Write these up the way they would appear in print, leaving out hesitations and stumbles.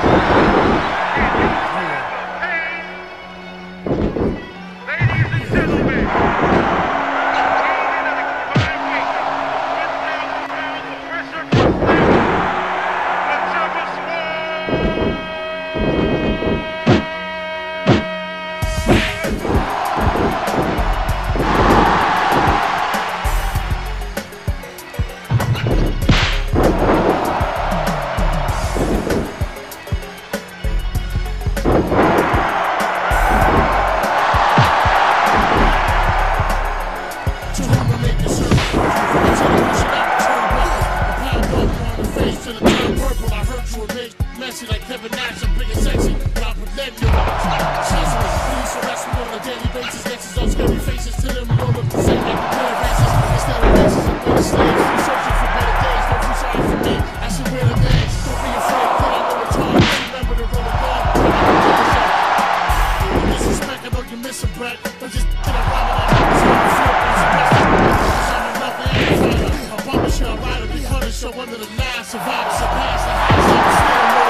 Messy like Kevin Nash, I'm big and sexy, but I'm protecting you. Police arrest me on a daily basis, gangsters on scary faces. To them, we all look the same like the player races. Instead of races, I'm better slaves. I'm searching for better days, don't feel sorry for me. I should wear the names, don't be afraid, kid, I know it's hard. Remember to roll a gun, don't disrespect, I know you're missing, Brett. But just that I'm rhyming on the same flip, I'm another amplifier. I promise you, I'll ride and be punished, so under the line, survive, surpass the highs, I'm still low.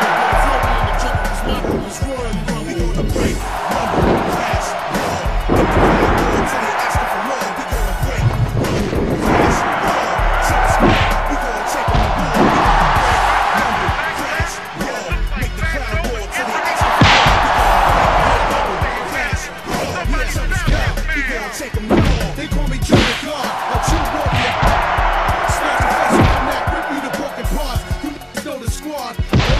It's royal, you know, we gonna break, rumble, crash, roll. Until they asking for more, we gonna break, rumble, crash, roll. Check the squad, we gonna check them the ball. We gonna break, rumble, crash, roll. Make the crowd roar till they asking for more. We gonna break, rumble, crash, roll. Yeah, check the squad, we gonna check them the ball. They call me Junior God, a true warrior. Snap the face on my neck, rip me the broken parts. You know the squad.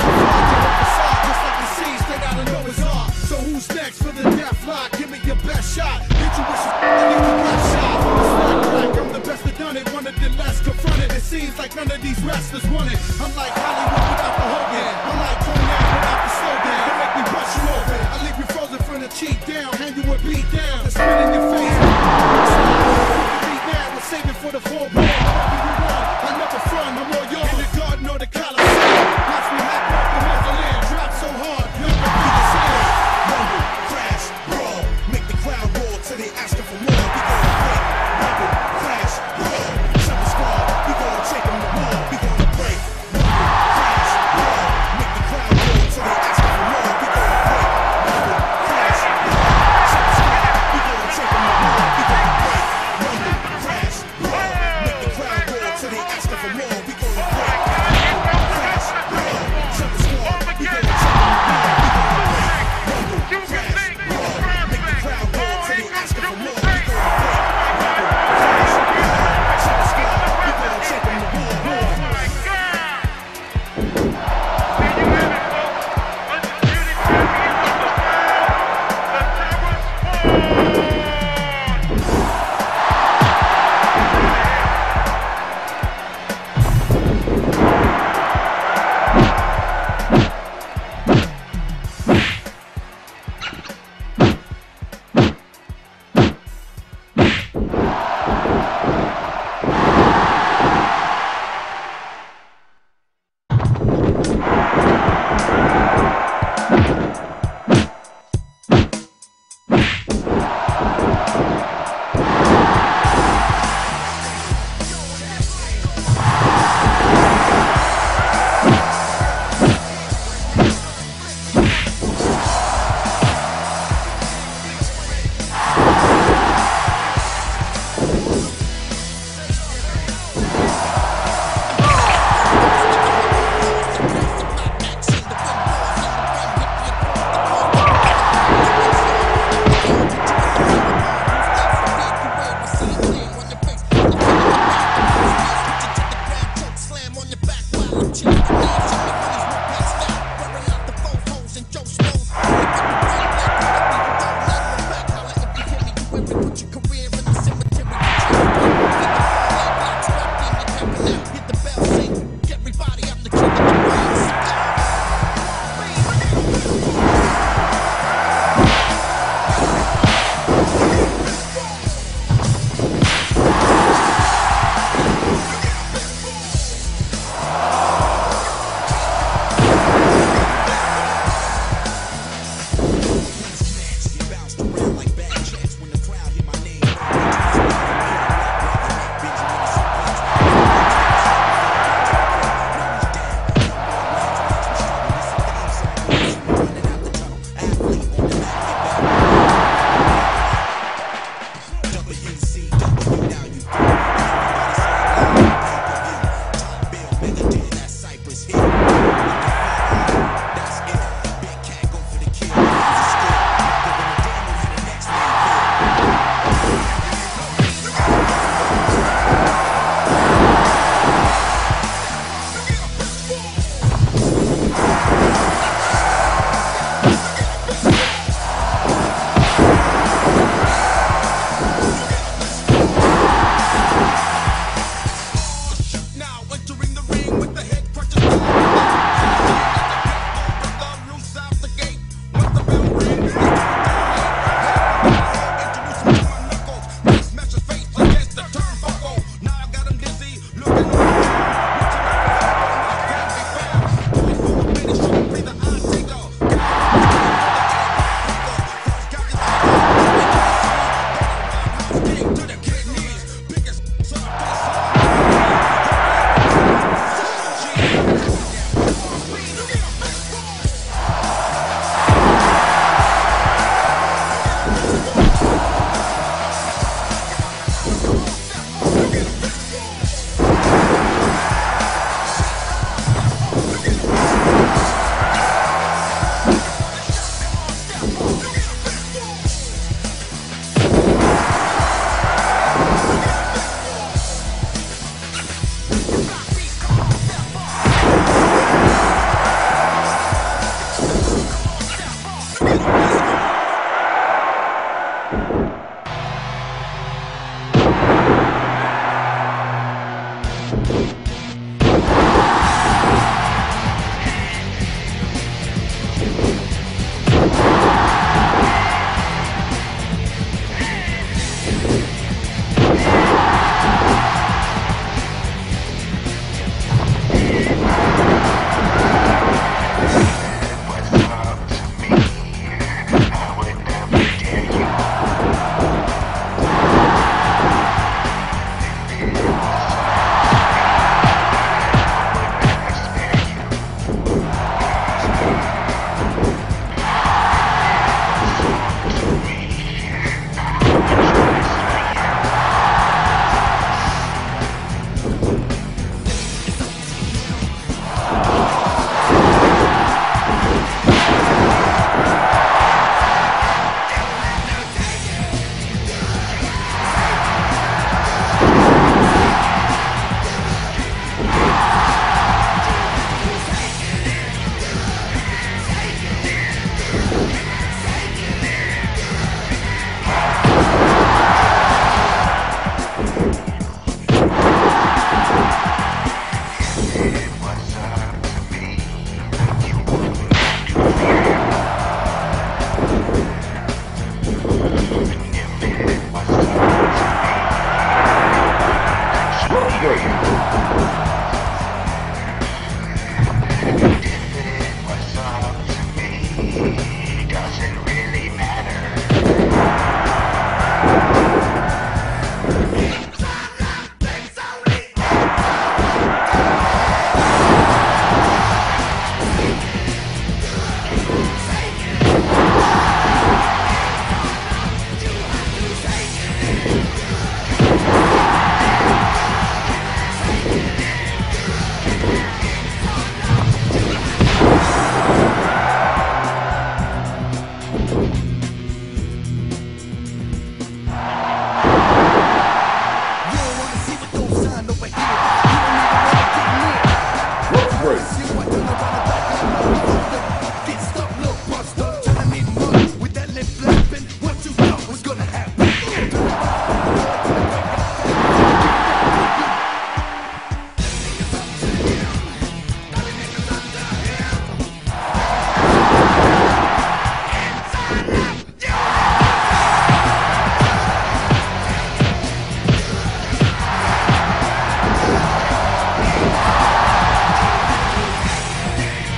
So who's next for the death lock? Give me your best shot. Hit you with some best shot. I'm the best that done it. One of the less confronted. It seems like none of these wrestlers want it. I'm like Hollywood without the Hogan. I'm like Conan without the slogan. They make me brush you over. I leave you frozen from the cheek down. Hand you a beat down. Then spit in your face. Beat down. We're saving for the full ball. I never front. I'm all yours. In the garden or the Coliseum. Watch me hack off the mausoleum. Drop so hard. You'll never be the same. Rumble, crash, roll. Make the crowd roar till they asking for more. We gonna break, rumble, crash, roll. Summer squad, we gonna take them to war. We gonna break, rumble, crash, roll.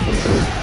Bye.